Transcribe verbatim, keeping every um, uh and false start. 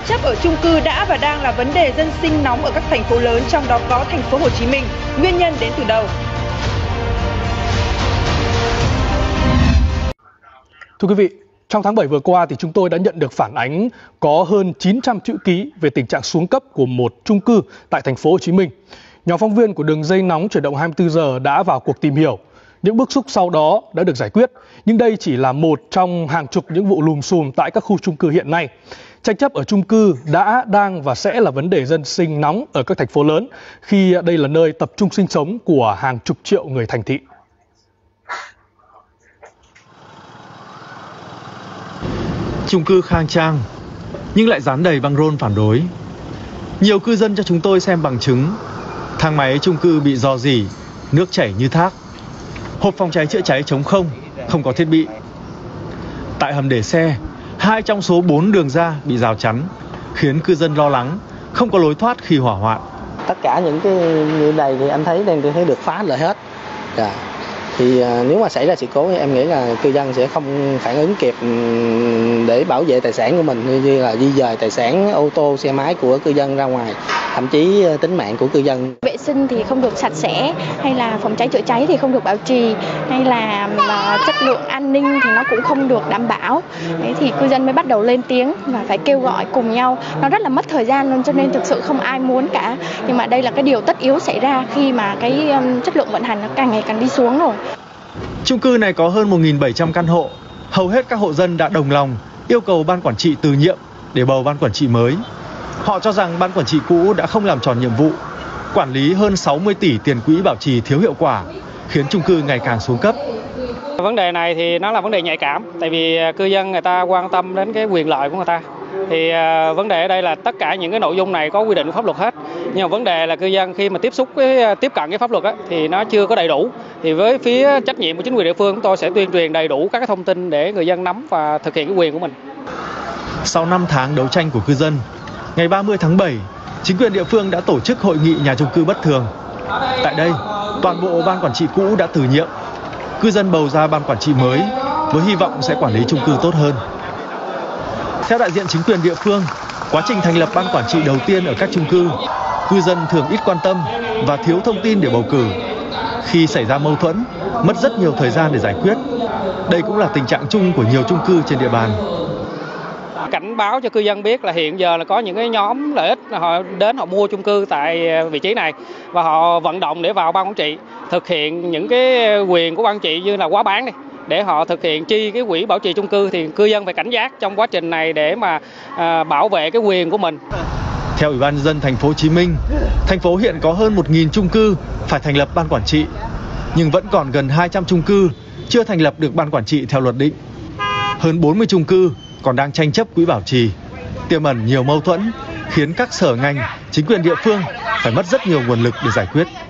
chấp ở chung cư đã và đang là vấn đề dân sinh nóng ở các thành phố lớn, trong đó có thành phố Hồ Chí Minh. Nguyên nhân đến từ đâu? Thưa quý vị, trong tháng bảy vừa qua thì chúng tôi đã nhận được phản ánh có hơn chín trăm chữ ký về tình trạng xuống cấp của một chung cư tại thành phố Hồ Chí Minh. Nhóm phóng viên của đường dây nóng chuyển động hai mươi tư giờ đã vào cuộc tìm hiểu. Những bức xúc sau đó đã được giải quyết, nhưng đây chỉ là một trong hàng chục những vụ lùm xùm tại các khu chung cư hiện nay. Tranh chấp ở chung cư đã, đang và sẽ là vấn đề dân sinh nóng ở các thành phố lớn, khi đây là nơi tập trung sinh sống của hàng chục triệu người thành thị. Chung cư khang trang nhưng lại dán đầy băng rôn phản đối. Nhiều cư dân cho chúng tôi xem bằng chứng. Thang máy chung cư bị rò rỉ, nước chảy như thác. Hộp phòng cháy chữa cháy trống không, không có thiết bị. Tại hầm để xe, hai trong số bốn đường ra bị rào chắn, khiến cư dân lo lắng, không có lối thoát khi hỏa hoạn. Tất cả những cái như này thì anh thấy đang thấy được phá lại hết. Dạ. Thì nếu mà xảy ra sự cố thì em nghĩ là cư dân sẽ không phản ứng kịp để bảo vệ tài sản của mình, như là di dời tài sản, ô tô, xe máy của cư dân ra ngoài, thậm chí tính mạng của cư dân. Vệ sinh thì không được sạch sẽ, hay là phòng cháy chữa cháy thì không được bảo trì, hay là mà chất lượng an ninh thì nó cũng không được đảm bảo. Đấy thì cư dân mới bắt đầu lên tiếng và phải kêu gọi cùng nhau. Nó rất là mất thời gian luôn, cho nên thực sự không ai muốn cả. Nhưng mà đây là cái điều tất yếu xảy ra khi mà cái chất lượng vận hành nó càng ngày càng đi xuống rồi. Chung cư này có hơn một nghìn bảy trăm căn hộ. Hầu hết các hộ dân đã đồng lòng yêu cầu ban quản trị từ nhiệm để bầu ban quản trị mới. Họ cho rằng ban quản trị cũ đã không làm tròn nhiệm vụ, quản lý hơn sáu mươi tỷ tiền quỹ bảo trì thiếu hiệu quả, khiến chung cư ngày càng xuống cấp. Vấn đề này thì nó là vấn đề nhạy cảm, tại vì cư dân người ta quan tâm đến cái quyền lợi của người ta. Thì uh, vấn đề ở đây là tất cả những cái nội dung này có quy định của pháp luật hết. Nhưng mà vấn đề là cư dân khi mà tiếp xúc với tiếp cận cái pháp luật á, thì nó chưa có đầy đủ. Thì với phía trách nhiệm của chính quyền địa phương, chúng tôi sẽ tuyên truyền đầy đủ các cái thông tin để người dân nắm và thực hiện cái quyền của mình. Sau năm tháng đấu tranh của cư dân, ngày ba mươi tháng bảy, chính quyền địa phương đã tổ chức hội nghị nhà chung cư bất thường. Tại đây, toàn bộ ban quản trị cũ đã từ nhiệm. Cư dân bầu ra ban quản trị mới với hy vọng sẽ quản lý chung cư tốt hơn. Theo đại diện chính quyền địa phương, quá trình thành lập ban quản trị đầu tiên ở các chung cư, cư dân thường ít quan tâm và thiếu thông tin để bầu cử. Khi xảy ra mâu thuẫn, mất rất nhiều thời gian để giải quyết. Đây cũng là tình trạng chung của nhiều chung cư trên địa bàn. Cảnh báo cho cư dân biết là hiện giờ là có những cái nhóm lợi ích họ đến họ mua chung cư tại vị trí này và họ vận động để vào ban quản trị thực hiện những cái quyền của ban quản trị như là quá bán này, để họ thực hiện chi cái quỹ bảo trì chung cư, thì cư dân phải cảnh giác trong quá trình này để mà à, bảo vệ cái quyền của mình. Theo Ủy ban nhân dân thành phố Hồ Chí Minh, thành phố hiện có hơn một nghìn chung cư phải thành lập ban quản trị, nhưng vẫn còn gần hai trăm chung cư chưa thành lập được ban quản trị theo luật định. Hơn bốn mươi chung cư còn đang tranh chấp quỹ bảo trì, tiềm ẩn nhiều mâu thuẫn, khiến các sở ngành, chính quyền địa phương phải mất rất nhiều nguồn lực để giải quyết.